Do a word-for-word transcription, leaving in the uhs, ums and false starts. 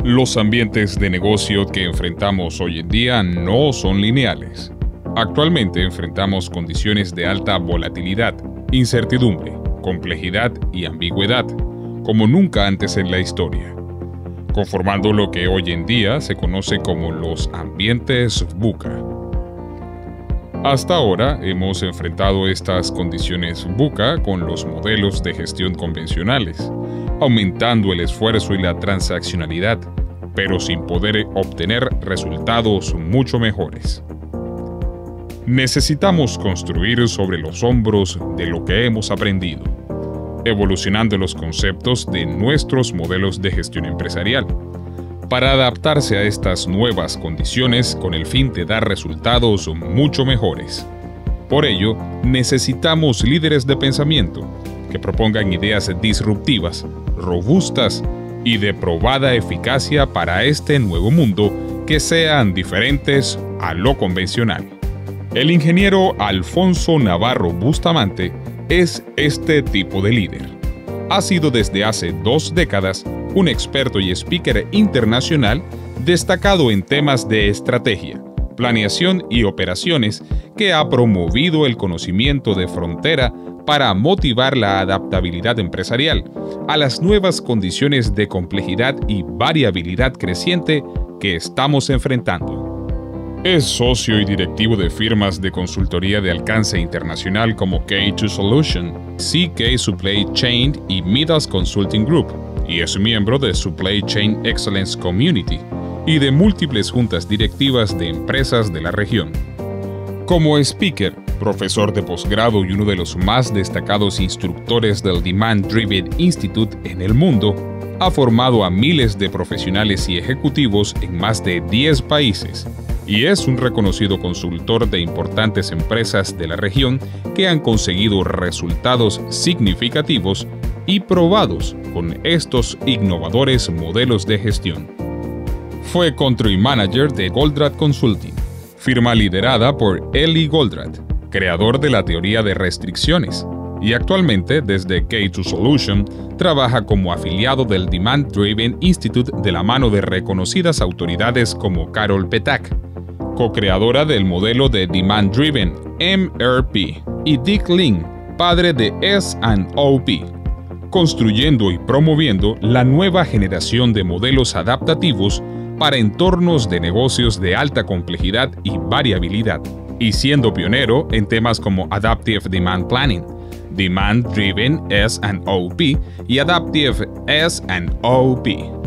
Los ambientes de negocio que enfrentamos hoy en día no son lineales. Actualmente enfrentamos condiciones de alta volatilidad, incertidumbre, complejidad y ambigüedad, como nunca antes en la historia, conformando lo que hoy en día se conoce como los ambientes VUCA. Hasta ahora hemos enfrentado estas condiciones VUCA con los modelos de gestión convencionales, aumentando el esfuerzo y la transaccionalidad, pero sin poder obtener resultados mucho mejores. Necesitamos construir sobre los hombros de lo que hemos aprendido, evolucionando los conceptos de nuestros modelos de gestión empresarial, para adaptarse a estas nuevas condiciones con el fin de dar resultados mucho mejores. Por ello, necesitamos líderes de pensamiento que propongan ideas disruptivas, robustas y de probada eficacia para este nuevo mundo que sean diferentes a lo convencional. El ingeniero Alfonso Navarro Bustamante es este tipo de líder. Ha sido desde hace dos décadas un experto y speaker internacional destacado en temas de estrategia, planeación y operaciones que ha promovido el conocimiento de frontera para motivar la adaptabilidad empresarial a las nuevas condiciones de complejidad y variabilidad creciente que estamos enfrentando. Es socio y directivo de firmas de consultoría de alcance internacional como K dos Solution, C K Supply Chain y Midas Consulting Group, y es miembro de Supply Chain Excellence Community y de múltiples juntas directivas de empresas de la región. Como speaker, profesor de posgrado y uno de los más destacados instructores del Demand Driven Institute en el mundo, ha formado a miles de profesionales y ejecutivos en más de diez países, y es un reconocido consultor de importantes empresas de la región que han conseguido resultados significativos y probados con estos innovadores modelos de gestión. Fue Country Manager de Goldratt Consulting, firma liderada por Eli Goldratt, creador de la teoría de restricciones, y actualmente desde K dos Solution trabaja como afiliado del Demand Driven Institute de la mano de reconocidas autoridades como Carol Petak, co-creadora del modelo de Demand Driven M R P, y Dick Lin, padre de S and O P, construyendo y promoviendo la nueva generación de modelos adaptativos para entornos de negocios de alta complejidad y variabilidad, y siendo pionero en temas como Adaptive Demand Planning, Demand Driven S and O P y Adaptive S and O P.